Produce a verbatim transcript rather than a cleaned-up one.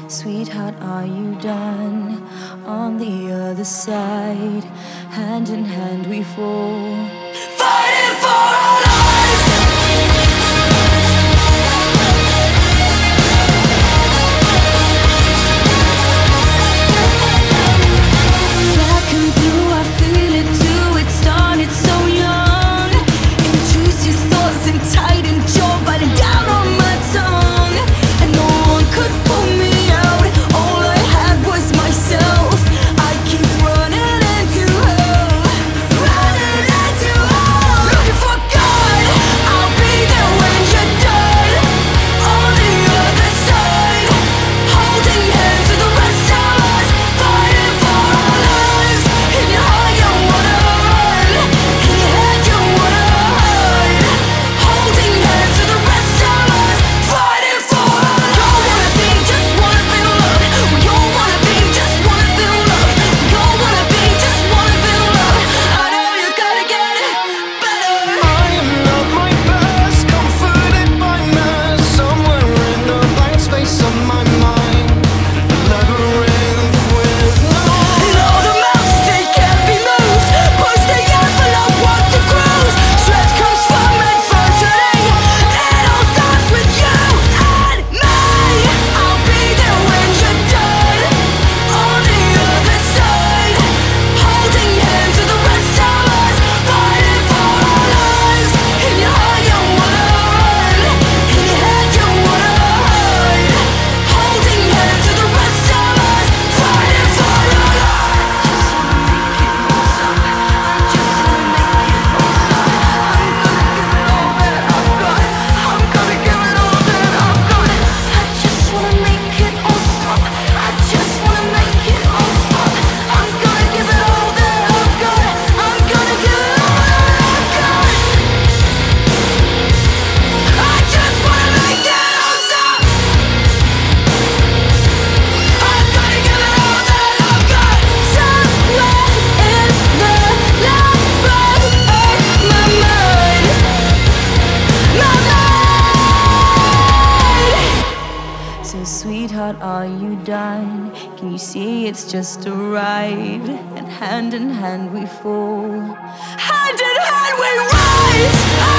Sweetheart, are you done? On the other side, hand in hand we fall, fighting for our lives. Black and blue, I feel it too. It started so young. Intrusive thoughts and tightened jaw, biting down on my tongue, and no one could pull me out. All I had was myself. I keep running into hell, running into hell. Looking for God, I'll be there when you're done. On the other side, holding hands with the rest of us, fighting for our lives. In your heart you wanna run, in your head you wanna hide. Holding hands with the rest of us, fighting for our lives. We all wanna be, just wanna feel love. We all wanna be, just wanna feel love. We all wanna be, just wanna feel love. I know you gotta get it better. I am not my best, comforted by mess. Somewhere in the blank space of my mind, labyrinth with no And all the mountains, they can't be moved. Push the envelope, walk the grooves. Strength comes from adversity. It all starts with you and me. I'll be there when you're done. On the other side, holding hands with the rest of us, fighting for our lives. In your heart you wanna run, in your head you wanna hide. Holding hands with the rest of us, fighting for our lives. Just wanna make it all stop. I'm gonna give it all that I've got. I just wanna make it all stop. I just wanna make it all stop. I'm gonna give it all that I've got. I'm gonna give it all that I've got. I just wanna make it all stop. I'm gonna give it all that I've got. Somewhere in the labyrinth of my mind, my mind. So sweetheart, are you done? Can you see it's just a ride? And hand in hand we fall, hand in hand we rise.